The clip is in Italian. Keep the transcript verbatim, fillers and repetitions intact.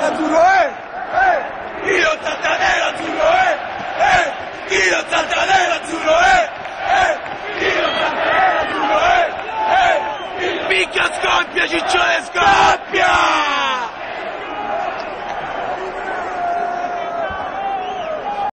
Azzurro, eh! Eh! Io Tartanella, azzurro, eh! Eh! Io Tartanella, azzurro, eh! Eh! Io Tartanella, azzurro, eh! Eh! Il picchio scoppia, ciccione scoppia!